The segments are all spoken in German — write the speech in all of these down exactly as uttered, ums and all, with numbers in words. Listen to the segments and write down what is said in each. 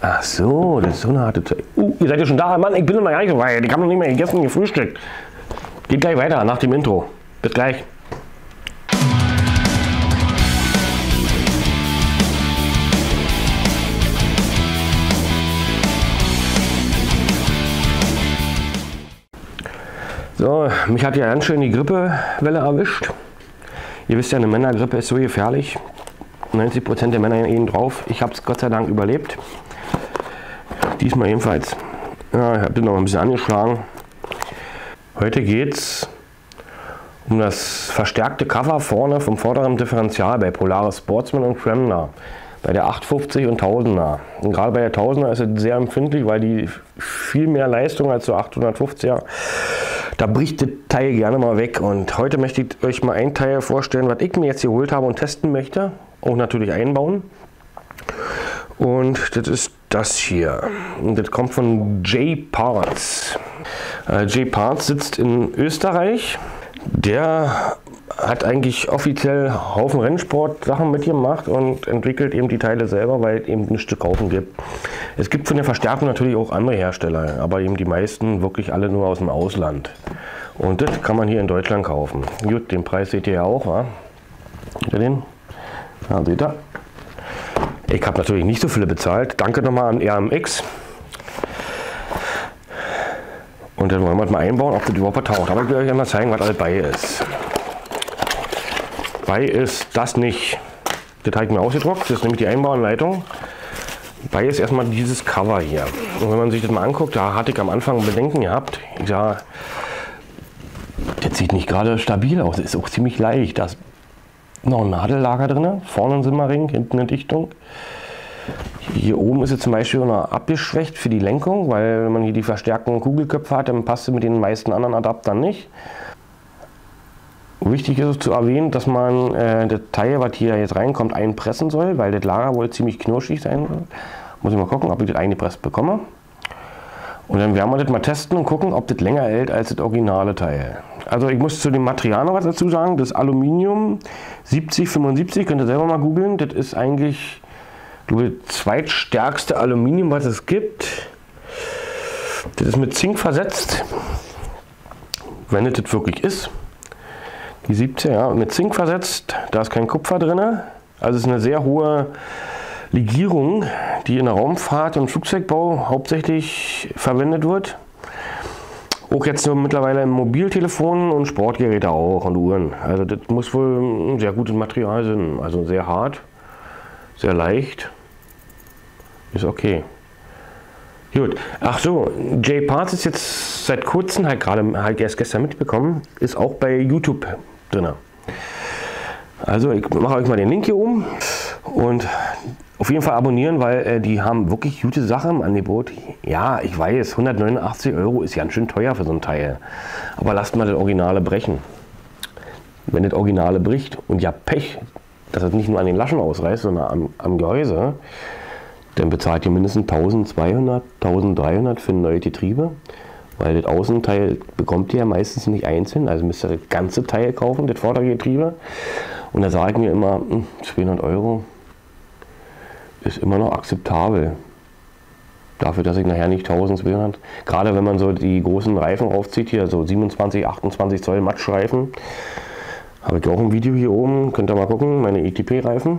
Ach so, das ist so eine harte Zeit. Uh, ihr seid ja schon da, Mann, ich bin noch gar nicht so weit. Ich habe noch nicht mehr gegessen und gefrühstückt. Geht gleich weiter nach dem Intro. Bis gleich. So, mich hat ja ganz schön die Grippewelle erwischt. Ihr wisst ja, eine Männergrippe ist so gefährlich. neunzig Prozent der Männer gehen drauf. Ich habe es Gott sei Dank überlebt. Diesmal ebenfalls. Ja, ich habe den noch ein bisschen angeschlagen. Heute geht es um das verstärkte Cover vorne vom vorderen Differential bei Polaris Sportsman und Cremner. Bei der achthundertfünfzig und tausender. Und gerade bei der tausender ist es sehr empfindlich, weil die viel mehr Leistung als so achthundertfünfziger. Da bricht das Teil gerne mal weg. Und heute möchte ich euch mal ein Teil vorstellen, was ich mir jetzt geholt habe und testen möchte. Auch natürlich einbauen. Und das ist das hier. Und das kommt von J-Parts. Äh, J-Parts sitzt in Österreich. Der hat eigentlich offiziell Haufen Rennsport-Sachen mitgemacht und entwickelt eben die Teile selber, weil es eben nichts zu kaufen gibt. Es gibt von der Verstärkung natürlich auch andere Hersteller, aber eben die meisten wirklich alle nur aus dem Ausland. Und das kann man hier in Deutschland kaufen. Gut, den Preis seht ihr ja auch, wa? Seht ihr den? Ja, seht ihr? Ich habe natürlich nicht so viele bezahlt. Danke nochmal an R M X. Und dann wollen wir mal einbauen, ob das überhaupt taucht. Aber ich will euch einmal zeigen, was alles bei ist. Bei ist das nicht. Das habe ich mir ausgedruckt. Das ist nämlich die Einbauanleitung. Bei ist erstmal dieses Cover hier. Und wenn man sich das mal anguckt, da hatte ich am Anfang Bedenken gehabt. Ich sah, das sieht nicht gerade stabil aus. Das ist auch ziemlich leicht. Da ist noch ein Nadellager drin. Vorne ein Simmerring, hinten eine Dichtung. Hier oben ist es zum Beispiel noch abgeschwächt für die Lenkung, weil wenn man hier die verstärkten Kugelköpfe hat, dann passt es mit den meisten anderen Adaptern nicht. Wichtig ist es zu erwähnen, dass man äh, das Teil, was hier jetzt reinkommt, einpressen soll, weil das Lager wohl ziemlich knirschig sein soll. Muss ich mal gucken, ob ich das eingepresst bekomme. Und dann werden wir das mal testen und gucken, ob das länger hält als das originale Teil. Also ich muss zu dem Material noch was dazu sagen. Das Aluminium siebzig fünfundsiebzig, könnt ihr selber mal googeln. Das ist eigentlich das zweitstärkste Aluminium, was es gibt. Das ist mit Zink versetzt, wenn es das wirklich ist. Die siebzig, ja, mit Zink versetzt, da ist kein Kupfer drin. Also es ist eine sehr hohe Legierung, die in der Raumfahrt und Flugzeugbau hauptsächlich verwendet wird. Auch jetzt so mittlerweile in Mobiltelefonen und Sportgeräte auch und Uhren. Also das muss wohl ein sehr gutes Material sein. Also sehr hart, sehr leicht. Ist okay. Gut. Ach so, J-Parts ist jetzt seit kurzem, halt gerade halt erst gestern mitbekommen, ist auch bei YouTube drin. Also ich mache euch mal den Link hier oben und auf jeden Fall abonnieren, weil äh, die haben wirklich gute Sachen im Angebot. Ja, ich weiß, hundertneunundachtzig Euro ist ganz schön teuer für so ein Teil. Aber lasst mal das Originale brechen. Wenn das Originale bricht und ihr habt Pech, dass es nicht nur an den Laschen ausreißt, sondern am, am Gehäuse, dann bezahlt ihr mindestens tausendzweihundert, tausenddreihundert für ein neues Getriebe. Weil das Außenteil bekommt ihr ja meistens nicht einzeln, also müsst ihr das ganze Teil kaufen, das Vordergetriebe. Und da sagen wir immer, zweihundert Euro ist immer noch akzeptabel. Dafür, dass ich nachher nicht tausendzweihundert, gerade wenn man so die großen Reifen aufzieht, hier so siebenundzwanzig, achtundzwanzig Zoll Matschreifen, habe ich auch ein Video hier oben, könnt ihr mal gucken, meine E T P-Reifen.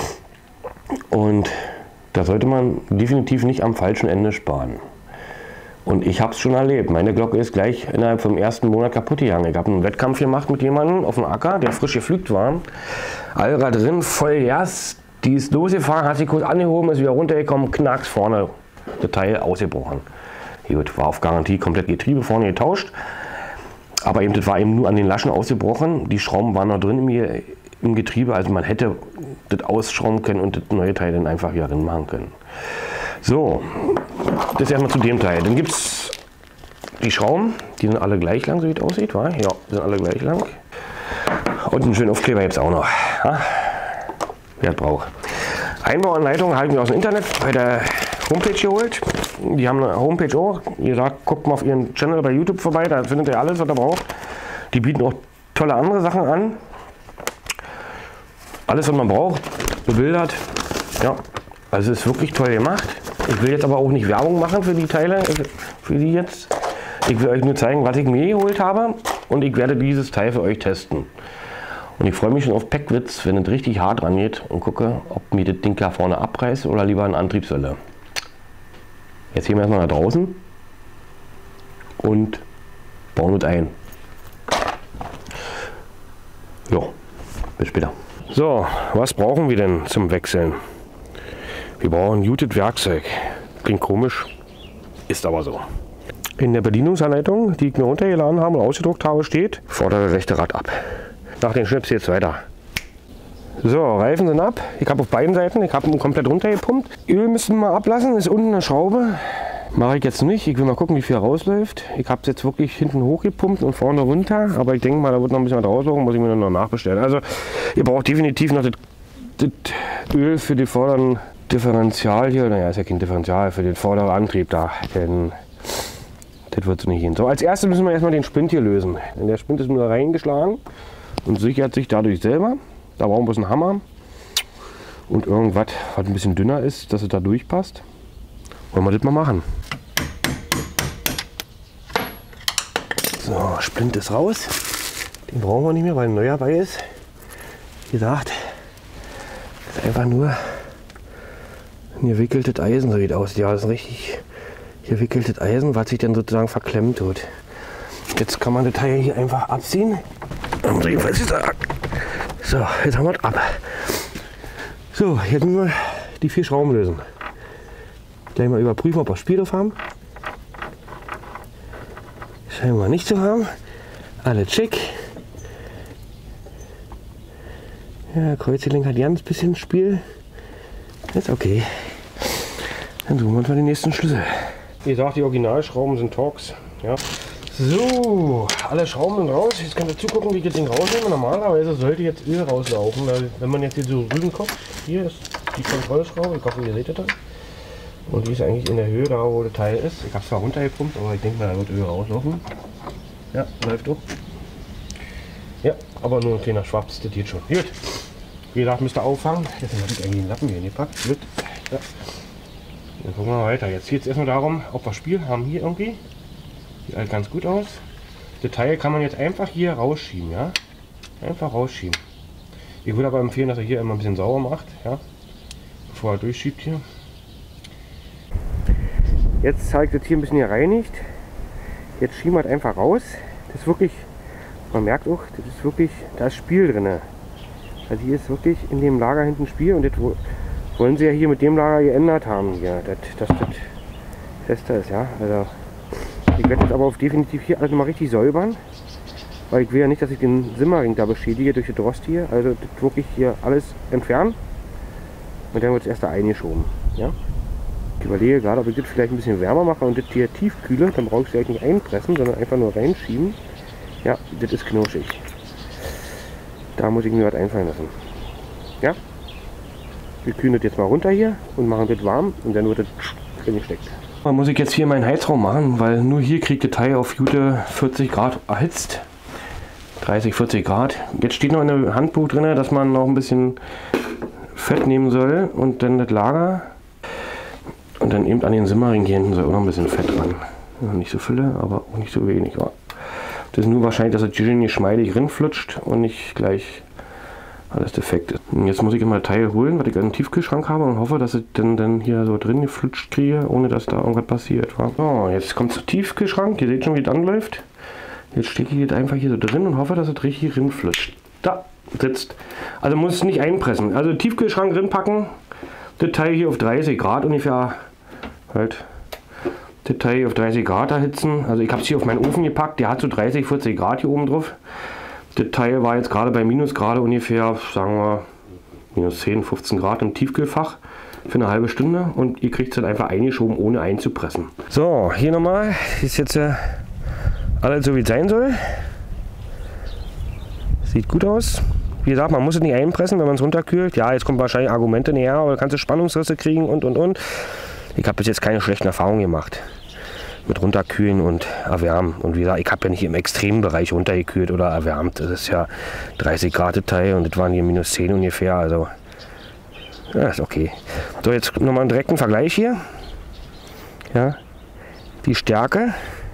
Und da sollte man definitiv nicht am falschen Ende sparen. Und ich habe es schon erlebt. Meine Glocke ist gleich innerhalb vom ersten Monat kaputt gegangen. Ich habe einen Wettkampf gemacht mit jemandem auf dem Acker, der frisch gepflügt war. Allrad drin, voll Gas. Die ist losgefahren, hat sich kurz angehoben, ist wieder runtergekommen, knacks vorne, das Teil ausgebrochen. Gut, war auf Garantie komplett Getriebe vorne getauscht. Aber eben, das war eben nur an den Laschen ausgebrochen. Die Schrauben waren noch drin im, im Getriebe. Also man hätte das ausschrauben können und das neue Teil dann einfach hier drin machen können. So, das erstmal zu dem Teil. Dann gibt es die Schrauben, die sind alle gleich lang, so wie es aussieht, wa? Ja, sind alle gleich lang. Und einen schönen Aufkleber gibt es auch noch. Ha? Wer das braucht. Einbauanleitung habe ich mir aus dem Internet bei der Homepage geholt. Die haben eine Homepage auch. Wie gesagt, guckt mal auf ihren Channel bei YouTube vorbei, da findet ihr alles, was ihr braucht. Die bieten auch tolle andere Sachen an. Alles, was man braucht, bebildert. Ja, also ist wirklich toll gemacht. Ich will jetzt aber auch nicht Werbung machen für die Teile, für die jetzt. Ich will euch nur zeigen, was ich mir geholt habe und ich werde dieses Teil für euch testen. Und ich freue mich schon auf Peckwitz, wenn es richtig hart rangeht und gucke, ob mir das Ding da vorne abreißt oder lieber eine Antriebswelle. Jetzt gehen wir erstmal nach draußen und bauen uns ein. Jo, bis später. So, was brauchen wir denn zum Wechseln? Wir brauchen ein gutes Werkzeug. Klingt komisch, ist aber so. In der Bedienungsanleitung, die ich mir runtergeladen habe und ausgedruckt habe, steht: vordere rechte Rad ab. Nach den Schnips jetzt weiter. So, Reifen sind ab. Ich habe auf beiden Seiten, ich habe ihn komplett runtergepumpt. Öl müssen wir mal ablassen, ist unten eine Schraube. Mache ich jetzt nicht. Ich will mal gucken, wie viel rausläuft. Ich habe es jetzt wirklich hinten hochgepumpt und vorne runter. Aber ich denke mal, da wird noch ein bisschen was rauslaufen, muss ich mir noch nachbestellen. Also, ihr braucht definitiv noch das, das Öl für den vorderen Differential hier. Naja, ist ja kein Differential, für den vorderen Antrieb da. Denn das wird so nicht gehen. So, als erstes müssen wir erstmal den Spind hier lösen. Denn der Spind ist nur reingeschlagen und sichert sich dadurch selber. Da brauchen wir bloß einen Hammer und irgendwas, was ein bisschen dünner ist, dass es da durchpasst. Wollen wir das mal machen. So, Splint ist raus. Den brauchen wir nicht mehr, weil ein neuer bei ist. Wie gesagt, das ist einfach nur ein gewickeltes Eisen, so sieht aus. Ja, das ist richtig gewickeltes Eisen, was sich dann sozusagen verklemmt wird. Jetzt kann man das Teil hier einfach abziehen. So, jetzt haben wir es ab. So, jetzt müssen wir die vier Schrauben lösen. Gleich mal überprüfen, ob wir Spielhof haben. Scheinen wir nicht zu haben. Alle check. Ja, Kreuzgelenk hat ganz bisschen Spiel. Ist okay. Dann suchen wir uns mal den nächsten Schlüssel. Wie gesagt, die Originalschrauben sind Torx. Ja. So, alle Schrauben sind raus. Jetzt könnt ihr zugucken, wie ich das Ding rausnehme. Normalerweise sollte jetzt Öl rauslaufen. Weil wenn man jetzt hier so rüben guckt, hier ist die Kontrollschraube. Ich hoffe, ihr seht das. Und die ist eigentlich in der Höhe, da wo das Teil ist. Ich habe es zwar runtergepumpt, aber ich denke mal, da wird Öl rauslaufen. Ja, läuft doch. Ja, aber nur ein kleiner Schwaps, das geht schon. Gut. Wie gesagt, müsst ihr auffangen. Jetzt habe ich eigentlich einen Lappen hier gepackt. Gut. Ja. Dann gucken wir mal weiter. Jetzt geht es erstmal darum, ob wir Spiel haben hier irgendwie. Sieht halt ganz gut aus. Das Teil kann man jetzt einfach hier rausschieben, ja. Einfach rausschieben. Ich würde aber empfehlen, dass er hier immer ein bisschen sauber macht, ja. Bevor er durchschiebt hier. Jetzt zeigt das hier ein bisschen gereinigt. Jetzt schieben wir halt einfach raus. Das ist wirklich, man merkt auch, das ist wirklich, da ist Spiel drin. Also hier ist wirklich in dem Lager hinten Spiel und das wollen sie ja hier mit dem Lager geändert haben, hier, dass das, das fester ist, ja. Also ich werde jetzt aber auf definitiv hier alles mal richtig säubern, weil ich will ja nicht, dass ich den Simmering da beschädige durch das Rost hier. Also das wirklich hier alles entfernen und dann wird es erst da eingeschoben, ja. Ich überlege gerade, ob ich das vielleicht ein bisschen wärmer mache und das hier tief kühle, dann brauche ich es vielleicht nicht einpressen, sondern einfach nur reinschieben. Ja, das ist knirschig. Da muss ich mir was einfallen lassen. Ja? Wir kühlen das jetzt mal runter hier und machen das warm und dann wird das drin gesteckt. Man muss ich jetzt hier meinen Heizraum machen, weil nur hier kriegt das Teil auf gute vierzig Grad erhitzt. dreißig, vierzig Grad. Jetzt steht noch in der Handbuch drin, dass man noch ein bisschen Fett nehmen soll und dann das Lager. Und dann eben an den Simmering hier hinten soll auch noch ein bisschen Fett dran. Ja, nicht so viele, aber auch nicht so wenig. Ja. Das ist nur wahrscheinlich, dass das schön geschmeidig rinflutscht und nicht gleich alles defekt ist. Und jetzt muss ich immer Teil holen, was ich an den Tiefkühlschrank habe und hoffe, dass ich dann, dann hier so drin geflutscht kriege, ohne dass da irgendwas passiert. Wa? So, jetzt kommt es zum Tiefkühlschrank. Ihr seht schon, wie es anläuft. Jetzt stecke ich jetzt einfach hier so drin und hoffe, dass es richtig rinflutscht. Da sitzt. Also muss es nicht einpressen. Also Tiefkühlschrank rinpacken. Das Teil hier auf dreißig Grad ungefähr. Halt. Das Teil hier auf dreißig Grad erhitzen. Also ich habe es hier auf meinen Ofen gepackt. Der hat so dreißig, vierzig Grad hier oben drauf. Das Teil war jetzt gerade bei Minusgrade ungefähr, sagen wir, minus zehn, fünfzehn Grad im Tiefkühlfach für eine halbe Stunde. Und ihr kriegt es dann einfach eingeschoben, ohne einzupressen. So, hier nochmal. Ist jetzt äh, alles so wie es sein soll. Sieht gut aus. Wie gesagt, man muss es nicht einpressen, wenn man es runterkühlt. Ja, jetzt kommen wahrscheinlich Argumente näher, aber du kannst Spannungsrisse kriegen und und und. Ich habe bis jetzt keine schlechten Erfahrungen gemacht mit runterkühlen und erwärmen. Und wie gesagt, ich habe ja nicht im extremen Bereich runtergekühlt oder erwärmt. Das ist ja dreißig Grad Teil und das waren hier minus zehn ungefähr. Also, ja, ist okay. So, jetzt nochmal einen direkten Vergleich hier. Ja, die Stärke.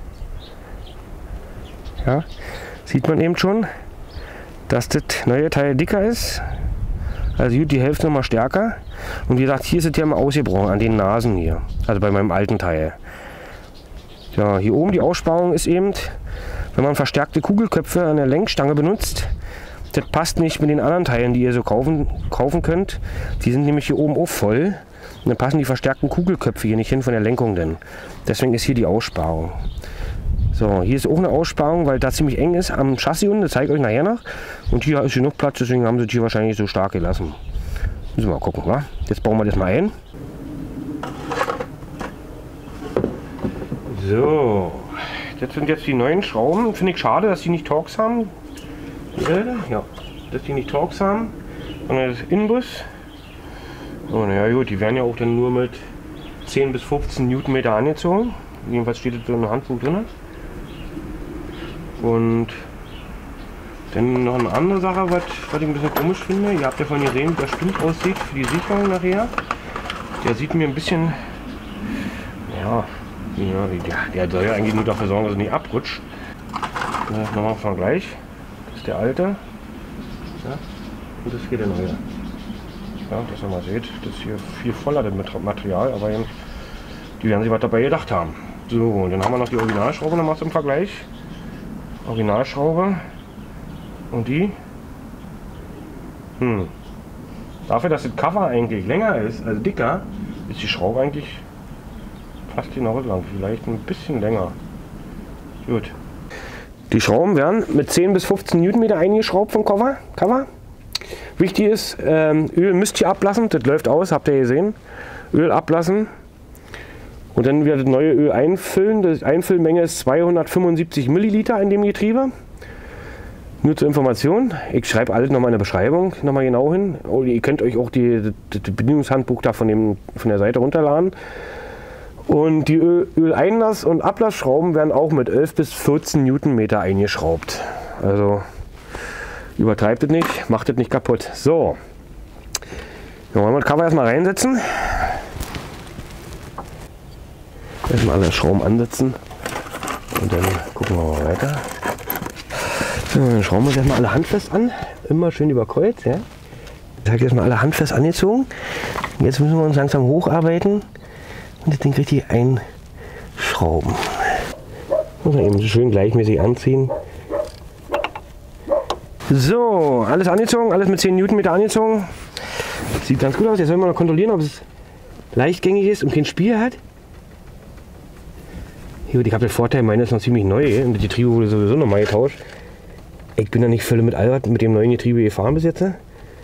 Ja, sieht man eben schon, dass das neue Teil dicker ist. Also gut, die Hälfte nochmal stärker. Und wie gesagt, hier ist es ja mal ausgebrochen an den Nasen hier. Also bei meinem alten Teil. Ja, hier oben die Aussparung ist eben, wenn man verstärkte Kugelköpfe an der Lenkstange benutzt, das passt nicht mit den anderen Teilen, die ihr so kaufen, kaufen könnt. Die sind nämlich hier oben auch voll. Und dann passen die verstärkten Kugelköpfe hier nicht hin von der Lenkung denn. Deswegen ist hier die Aussparung. So, hier ist auch eine Aussparung, weil da ziemlich eng ist am Chassis unten. Das zeige ich euch nachher noch. Und hier ist genug Platz, deswegen haben sie es hier wahrscheinlich so stark gelassen. Müssen wir mal gucken, wa? Jetzt bauen wir das mal ein. So, das sind jetzt die neuen Schrauben. Finde ich schade, dass die nicht Torx haben. Ja, dass die nicht Torx haben, sondern das Inbus. Oh, naja gut, die werden ja auch dann nur mit zehn bis fünfzehn Newtonmeter angezogen. Jedenfalls steht das so in der Handbuch drin. Und dann noch eine andere Sache, was, was ich ein bisschen komisch finde. Ihr habt ja vorhin gesehen, wie der Spind aussieht für die Sicherung nachher. Der sieht mir ein bisschen, ja, ja der, der soll ja eigentlich nur dafür sorgen, dass er nicht abrutscht. Das nochmal im Vergleich. Das ist der alte. Ja, und das ist hier der neue. Ja, dass ihr mal seht, das ist hier viel voller mit Material, aber eben, die werden sich was dabei gedacht haben. So, und dann haben wir noch die Originalschraube nochmal zum Vergleich. Originalschraube und die. Hm. Dafür, dass das Cover eigentlich länger ist, also dicker, ist die Schraube eigentlich fast genau lang, vielleicht ein bisschen länger. Gut. Die Schrauben werden mit zehn bis fünfzehn Newtonmeter eingeschraubt vom Cover. Cover. Wichtig ist, ähm, Öl müsst ihr ablassen, das läuft aus, habt ihr gesehen. Öl ablassen und dann wieder das neue Öl einfüllen. Die Einfüllmenge ist zweihundertfünfundsiebzig Milliliter in dem Getriebe. Nur zur Information, ich schreibe alles nochmal in der Beschreibung nochmal genau hin. Oh, ihr könnt euch auch die, das Bedienungshandbuch da von, dem, von der Seite runterladen. Und die Öl Öleinlass- und Ablassschrauben werden auch mit elf bis vierzehn Newtonmeter eingeschraubt. Also übertreibt es nicht, macht es nicht kaputt. So, dann wollen wir das Cover erstmal reinsetzen. Erstmal alle Schrauben ansetzen und dann gucken wir mal weiter. So, dann schrauben wir uns erstmal alle handfest an. Immer schön über Kreuz. Ja? Ich habe jetzt mal alle handfest angezogen. Jetzt müssen wir uns langsam hocharbeiten und das Ding richtig einschrauben. Muss man eben schön gleichmäßig anziehen. So, alles angezogen, alles mit zehn Newtonmeter angezogen. Sieht ganz gut aus. Jetzt wollen wir noch kontrollieren, ob es leichtgängig ist und kein Spiel hat. Hier, ich habe den Vorteil, meine ist noch ziemlich neu und das Getriebe wurde sowieso noch mal getauscht. Ich bin da nicht völlig mit Albert mit dem neuen Getriebe gefahren bis jetzt.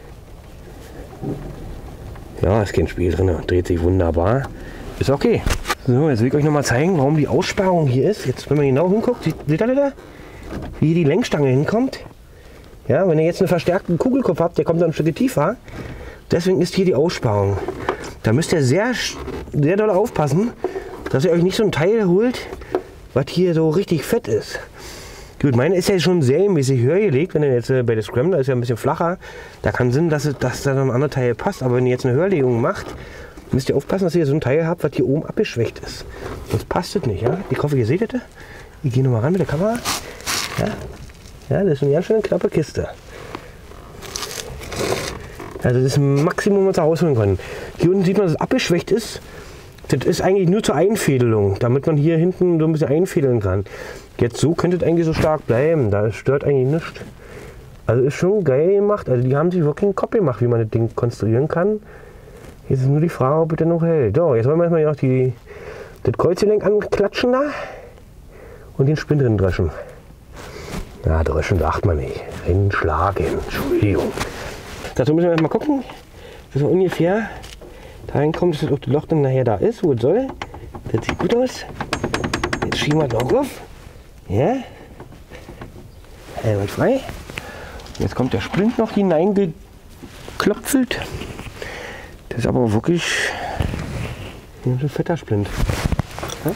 Ja, ist kein Spiel drin, dreht sich wunderbar. Ist okay. So, jetzt will ich euch noch mal zeigen, warum die Aussparung hier ist. Jetzt, wenn man genau hinguckt, seht ihr da, wie die Lenkstange hinkommt. Ja, wenn ihr jetzt einen verstärkten Kugelkopf habt, der kommt dann ein Stück tiefer. Deswegen ist hier die Aussparung. Da müsst ihr sehr, sehr doll aufpassen, dass ihr euch nicht so ein Teil holt, was hier so richtig fett ist. Gut, meine ist ja schon serienmäßig höher gelegt. Wenn ihr jetzt äh, bei der Scrambler ist ja ein bisschen flacher, da kann Sinn, dass, es, dass da ein anderer Teil passt. Aber wenn ihr jetzt eine Höherlegung macht, müsst ihr aufpassen, dass ihr so ein Teil habt, was hier oben abgeschwächt ist. Sonst passt es nicht. Ja? Ich hoffe, ihr seht es. Ich gehe nochmal ran mit der Kamera. Ja? Ja, das ist eine ganz schön knappe Kiste. Also das ist ein Maximum, was wir rausholen können. Hier unten sieht man, dass es abgeschwächt ist. Das ist eigentlich nur zur Einfädelung, damit man hier hinten so ein bisschen einfädeln kann. Jetzt so könnte es eigentlich so stark bleiben, da stört eigentlich nichts. Also ist schon geil gemacht, also die haben sich wirklich einen Kopf gemacht, wie man das Ding konstruieren kann. Jetzt ist nur die Frage, ob es denn noch hält. So, jetzt wollen wir erstmal noch die, das Kreuzgelenk anklatschen da und den Spind drin dreschen. Ja, dreschen sagt man nicht, hinschlagen, Entschuldigung. Dazu müssen wir erstmal gucken, dass wir ungefähr dahin kommen, dass das auch das Loch dann nachher da ist, wo es soll. Das sieht gut aus. Jetzt schieben wir es noch auf. Ja. Einmal frei. Jetzt kommt der Splint noch hineingeklopfelt. Das ist aber wirklich ein fetter Splint. Ja?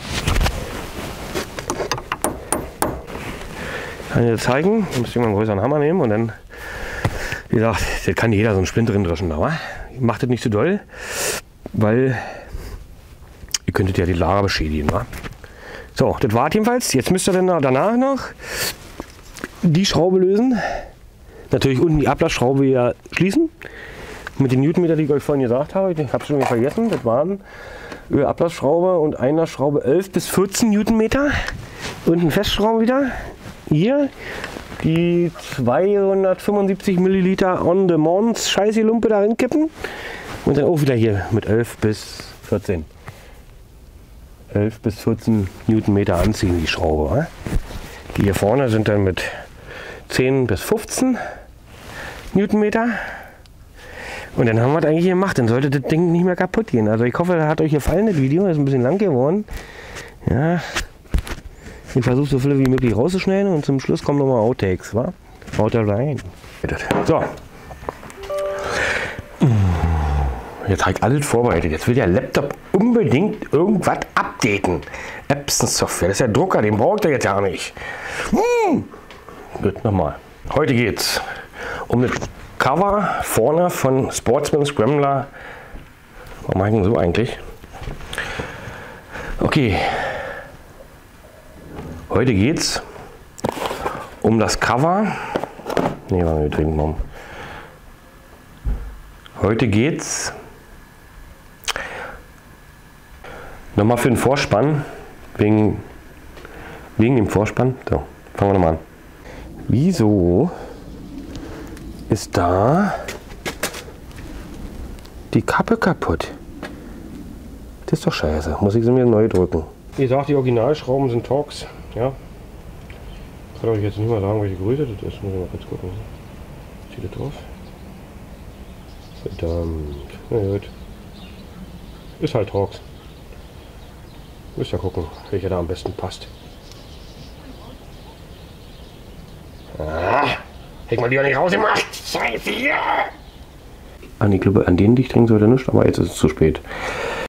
Kann ich dir zeigen. Da müsste ich mal einen größeren Hammer nehmen und dann, wie gesagt, das kann jeder so einen Splint drin dreschen. Aber ich mache das nicht zu doll, weil Ihr könntet ja die Lager beschädigen, wa? So, das war jedenfalls. Jetzt müsst ihr dann danach noch die Schraube lösen. Natürlich unten die Ablassschraube wieder schließen. Mit den Newtonmeter, die ich euch vorhin gesagt habe. Ich habe schon wieder vergessen. Das waren Ablassschraube und Einlassschraube elf bis vierzehn Newtonmeter. Unten Festschraube wieder. Hier die zweihundertfünfundsiebzig Milliliter On Demand Scheiße Lumpe da kippen. Und dann auch wieder hier mit elf bis vierzehn. elf bis vierzehn Newtonmeter anziehen, die Schraube. Wa? Die hier vorne sind dann mit zehn bis fünfzehn Newtonmeter. Und dann haben wir das eigentlich gemacht. Dann sollte das Ding nicht mehr kaputt gehen. Also ich hoffe, das hat euch gefallen, das Video. Das ist ein bisschen lang geworden. Ja. Ich versuche so viele wie möglich rauszuschneiden und zum Schluss kommen nochmal Outtakes. Wa? Haut da rein. So. Jetzt habe ich alles vorbereitet. Jetzt will der Laptop unbedingt irgendwas updaten. Epson-Software, das ist der Drucker, den braucht er jetzt ja nicht. Hm. Gut, nochmal. Heute geht es um das Cover vorne von Sportsman Scrambler. Warum mache ich denn so eigentlich? Okay. Heute geht es um das Cover. Ne, wir trinken mal. Heute geht's nochmal für den Vorspann, wegen, wegen dem Vorspann. So, fangen wir nochmal an. Wieso ist da die Kappe kaputt? Das ist doch scheiße. Muss ich sie mir neu drücken. Wie gesagt, die Originalschrauben sind Torx. Ja. Ich kann euch jetzt nicht mal sagen, welche Größe das ist. Muss ich mal kurz gucken. Steht das drauf? Verdammt. Na gut. Ist halt Torx. Müsst ja gucken, welcher da am besten passt. Ah, hätte ich mal lieber nicht rausgemacht. Scheiße. An, ich glaube, an den Dichtring sollte nicht, aber jetzt ist es zu spät.